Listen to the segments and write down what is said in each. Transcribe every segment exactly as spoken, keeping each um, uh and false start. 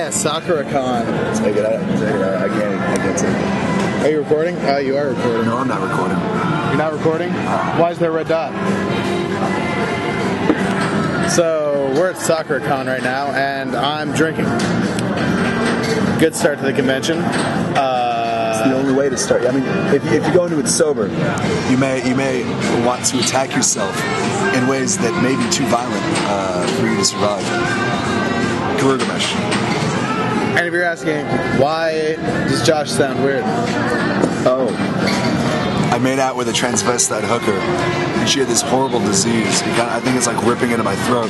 Yeah, Sakura-con. Take it out. Take it out. I can't, I can't take it. Are you recording? Oh, you are recording. No, I'm not recording. You're not recording? Why is there a red dot? So, we're at Sakura-con right now, and I'm drinking. Good start to the convention. Uh, it's the only way to start. I mean, if, if you go into it sober, you may you may want to attack yourself in ways that may be too violent uh, for you to survive. Girugamesh. And if you're asking, why does Josh sound weird? Oh. I made out with a transvestite hooker, and she had this horrible disease. I think it's like ripping into my throat.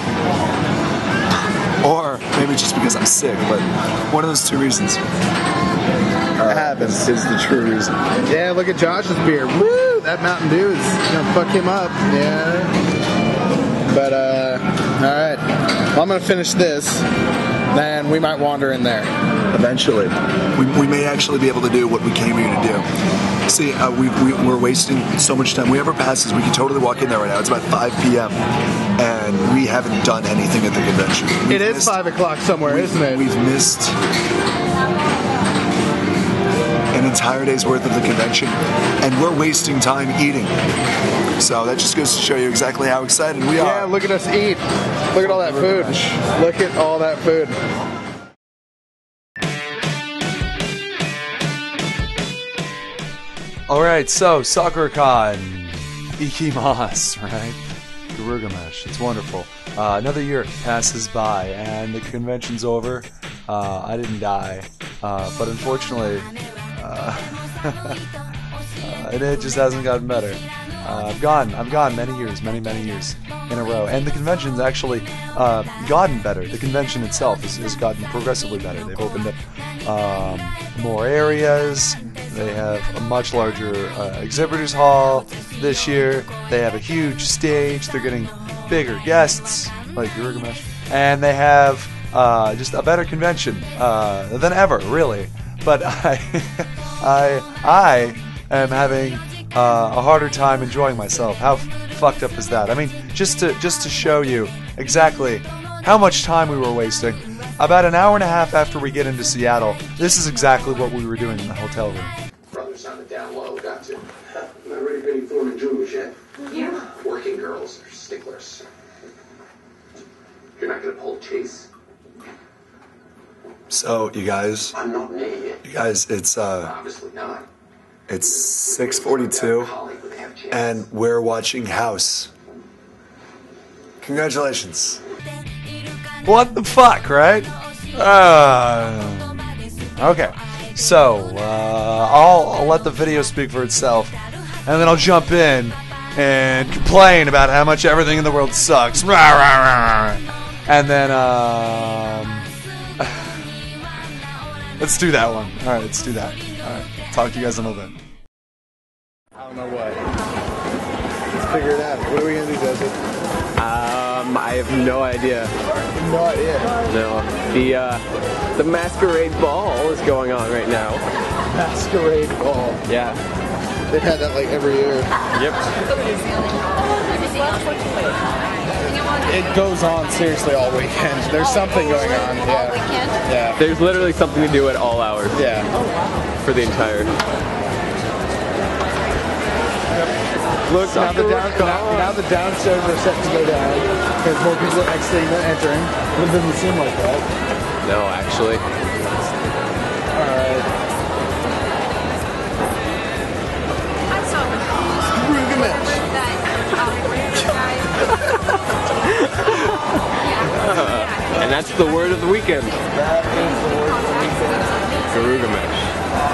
Or maybe just because I'm sick, but one of those two reasons. Uh, it happens. Is the true reason. Yeah, look at Josh's beard. Woo! That Mountain Dew is gonna fuck him up. Yeah. But, uh, alright. Well, I'm gonna finish this, then we might wander in there. Eventually. We, we may actually be able to do what we came here to do. See, uh, we, we, we're wasting so much time. Whoever passes, we can totally walk in there right now. It's about five p m and we haven't done anything at the convention. We've it is missed, five o'clock somewhere, isn't it? We've missed an entire day's worth of the convention, and we're wasting time eating. So that just goes to show you exactly how excited we are. Yeah, look at us eat. Look at all that food. Look at all that food. Alright, so, Sakura-con, Ikimasu, right? Girugamesh, it's wonderful. Uh, another year passes by, and the convention's over. Uh, I didn't die, uh, but unfortunately, uh, uh, it, it just hasn't gotten better. Uh, I've gone, I've gone many years, many, many years in a row, and the convention's actually uh, gotten better. The convention itself has, has gotten progressively better. They've opened up um, more areas. They have a much larger uh, exhibitors hall this year. They have a huge stage. They're getting bigger guests, like Girugamesh, and they have uh, just a better convention uh, than ever, really. But I, I, I am having uh, a harder time enjoying myself. How f fucked up is that? I mean, just to just to show you exactly how much time we were wasting. About an hour and a half after we get into Seattle, this is exactly what we were doing in the hotel room. Brothers on the down low, got to. Not ready for any foreign jewels yet. Yeah. Working girls are sticklers. You're not gonna pull Chase? So, you guys, I'm not me. you guys, it's uh, Obviously not. it's six forty-two, and we're watching House. Congratulations. What the fuck, right? Uh, okay, so uh, I'll, I'll let the video speak for itself, and then I'll jump in and complain about how much everything in the world sucks. And then, um, let's do that one. All right, let's do that. All right, talk to you guys in a little bit. I don't know what. Let's figure it out. What are we gonna do, Joseph? Um, I have no idea. No idea. No. The, uh, the Masquerade Ball is going on right now. Masquerade Ball. Yeah. They've had that like every year. Yep. It goes on seriously all weekend. There's something going on. Yeah. Yeah. There's literally something to do at all hours. Yeah. For the entire... Look, now the, down, now, now the downstairs are set to go down because more people are exiting than entering. It doesn't seem like that. No, actually. Alright. uh, and that's the word of the weekend. That is the word of the weekend. Girugamesh.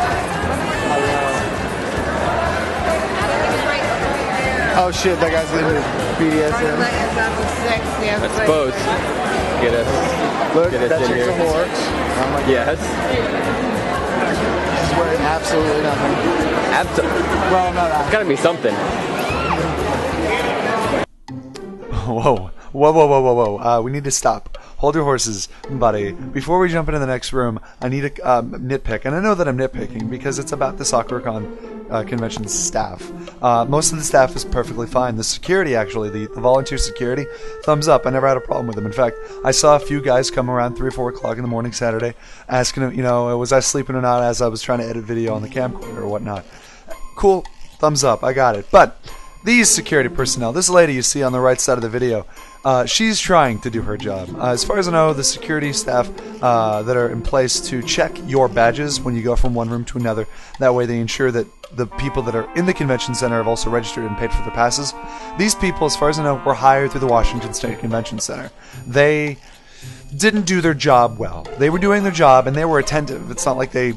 Oh shit, that guy's into B D S M. That's both. Get us, Look, get us that in chick's here. a whore. Oh my God. Yes. She's wearing absolutely nothing. Absolutely. Well, no, no. It's gotta be something. Whoa, whoa, whoa, whoa, whoa, whoa. Uh, we need to stop. hold your horses, buddy. Before we jump into the next room, I need a um, nitpick, and I know that I'm nitpicking because it's about the Sakura-con uh, convention staff. Uh, most of the staff is perfectly fine. The security, actually, the, the volunteer security, thumbs up. I never had a problem with them. In fact, I saw a few guys come around three or four o'clock in the morning Saturday asking, you know, was I sleeping or not as I was trying to edit video on the camcorder or whatnot. Cool, thumbs up, I got it. But these security personnel, this lady you see on the right side of the video, uh, she's trying to do her job. Uh, as far as I know, the security staff uh, that are in place to check your badges when you go from one room to another, that way they ensure that the people that are in the convention center have also registered and paid for their passes. These people, as far as I know, were hired through the Washington State Convention Center. They didn't do their job well. They were doing their job and they were attentive. It's not like they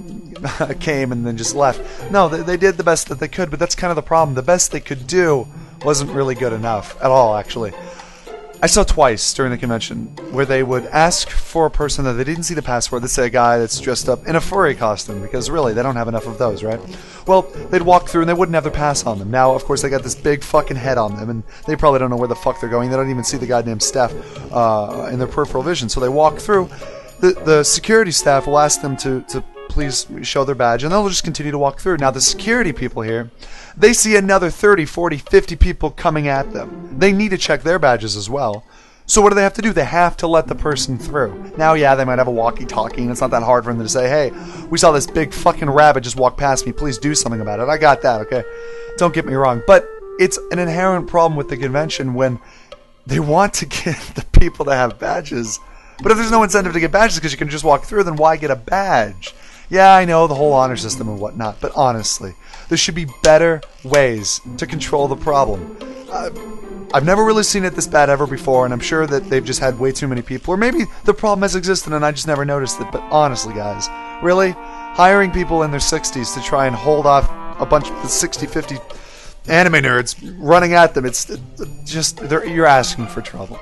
came and then just left. No, they, they did the best that they could, but that's kind of the problem. The best they could do wasn't really good enough at all, actually. I saw twice during the convention where they would ask for a person that they didn't see the pass for. Let's say a guy that's dressed up in a furry costume, because really, they don't have enough of those, right? Well, they'd walk through and they wouldn't have their pass on them. Now, of course, they got this big fucking head on them, and they probably don't know where the fuck they're going. They don't even see the goddamn staff uh, in their peripheral vision. So they walk through. The, the security staff will ask them to, to please show their badge, and they'll just continue to walk through. Now, the security people here, they see another thirty, forty, fifty people coming at them. They need to check their badges as well. So what do they have to do? They have to let the person through. Now, yeah, they might have a walkie-talkie, and it's not that hard for them to say, hey, we saw this big fucking rabbit just walk past me. Please do something about it. I got that, okay? Don't get me wrong. But it's an inherent problem with the convention when they want to get the people to have badges. But if there's no incentive to get badges because you can just walk through, then why get a badge? Yeah, I know, the whole honor system and whatnot, but honestly, there should be better ways to control the problem. Uh, I've never really seen it this bad ever before, and I'm sure that they've just had way too many people, or maybe the problem has existed and I just never noticed it, but honestly, guys, really? Hiring people in their sixties to try and hold off a bunch of sixty, fifty anime nerds running at them, it's just, you're asking for trouble.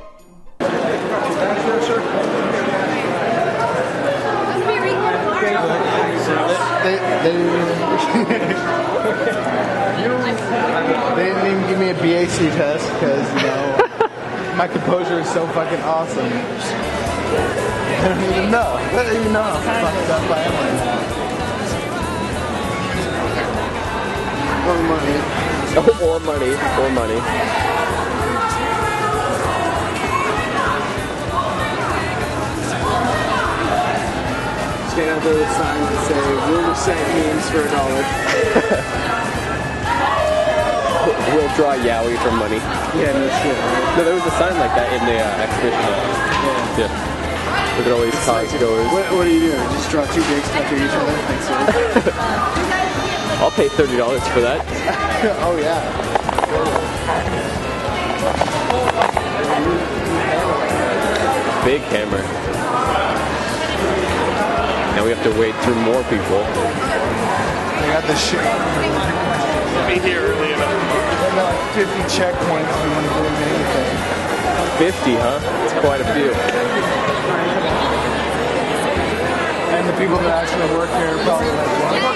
They, they, didn't even, they didn't even give me a B A C test because, you know, my composure is so fucking awesome. I don't even know. I don't even know how fucked up I am right now. Or money. Oh, or money. Or money. Stand out there with signs that say, we'll recite memes for a dollar. We'll draw yaoi for money. Yeah, no shit. Right? No, there was a sign like that in the uh, exhibition. Yeah. Yeah. Look at all these cars goers. What, what are you doing? Just draw two dicks stuck to each other? Thanks, sir. I'll pay thirty dollars for that. Oh, yeah. Big hammer. Now we have to wade through more people. They got the shit. Be here early enough. They got like fifty checkpoints for you doing anything. fifty, huh? That's quite a few. And the people that actually work here are probably like, what?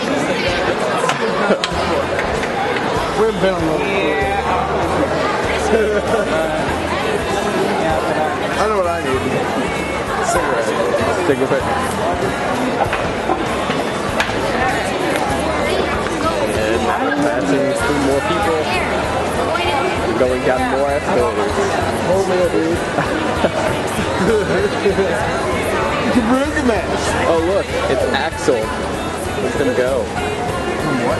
We've been a little I know what I need. Cigarette. Cigarette. And passing through more people. Going down more escalators. Oh man, dude. Girugamesh. Oh look, it's Axel. Let him go. What?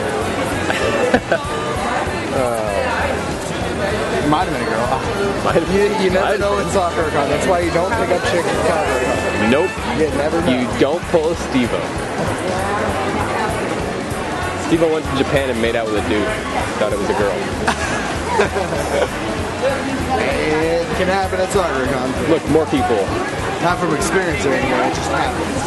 uh, Might have been a girl. Might You, you never know in Sakura-con. That's why you don't pick up chicks in Sakura-con. Nope. You never know. You don't pull a Steve-O. Steve-O went to Japan and made out with a dude. Thought it was a girl. It can happen at Sakura-con. Look, more people. Not from experience or anything, it just happens.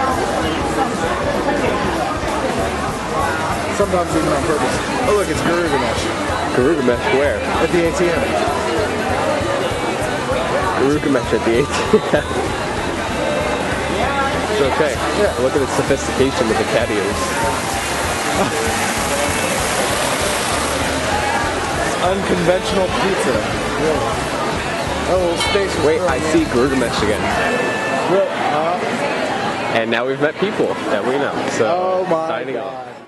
Sometimes even on purpose. Oh look, it's Girugamesh. Girugamesh where? At the A T M. Girugamesh at the A T M. It's okay. Yeah. Look at the sophistication with the catios. Unconventional pizza. Really. Oh, station. Wait, I see Girugamesh again. Uh, And now we've met people that we know. So, oh my signing off. god.